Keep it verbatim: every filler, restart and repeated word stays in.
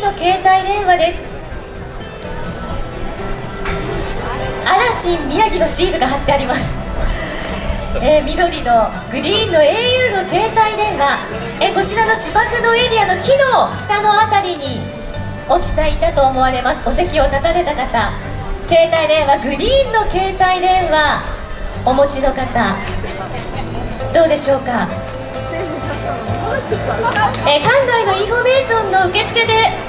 の携帯電話です。嵐宮城のシールが貼ってあります。えー、緑のグリーンの エーユー の携帯電話、えー、こちらの芝生のエリアの木の下のあたりに落ちていたと思われます。お席を立たれた方、携帯電話グリーンの携帯電話お持ちの方、どうでしょうか。えー、館内のインフォメーションの受付で